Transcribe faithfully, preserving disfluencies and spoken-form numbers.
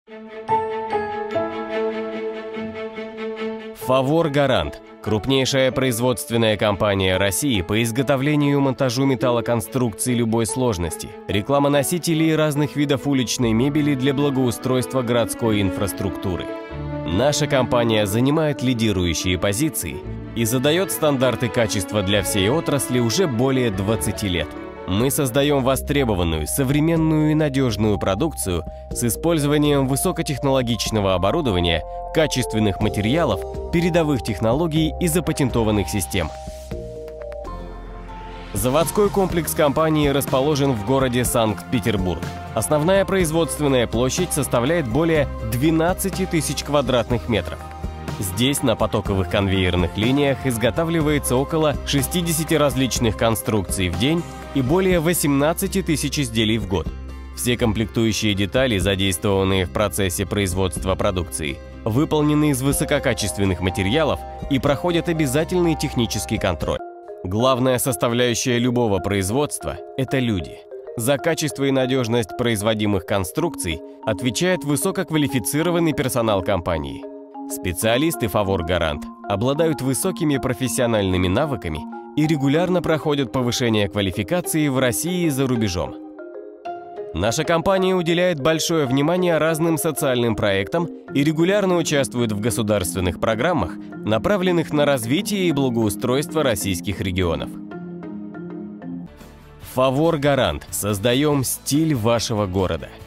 Фавор Гарант – крупнейшая производственная компания России по изготовлению и монтажу металлоконструкций любой сложности, реклама носителей разных видов уличной мебели для благоустройства городской инфраструктуры. Наша компания занимает лидирующие позиции и задает стандарты качества для всей отрасли уже более двадцати лет. Мы создаем востребованную, современную и надежную продукцию с использованием высокотехнологичного оборудования, качественных материалов, передовых технологий и запатентованных систем. Заводской комплекс компании расположен в городе Санкт-Петербург. Основная производственная площадь составляет более двенадцати тысяч квадратных метров. Здесь на потоковых конвейерных линиях изготавливается около шестидесяти различных конструкций в день и более восемнадцати тысяч изделий в год. Все комплектующие детали, задействованные в процессе производства продукции, выполнены из высококачественных материалов и проходят обязательный технический контроль. Главная составляющая любого производства – это люди. За качество и надежность производимых конструкций отвечает высококвалифицированный персонал компании. Специалисты Фавор Гарант обладают высокими профессиональными навыками и регулярно проходят повышение квалификации в России и за рубежом. Наша компания уделяет большое внимание разным социальным проектам и регулярно участвует в государственных программах, направленных на развитие и благоустройство российских регионов. Фавор Гарант. Создаем стиль вашего города.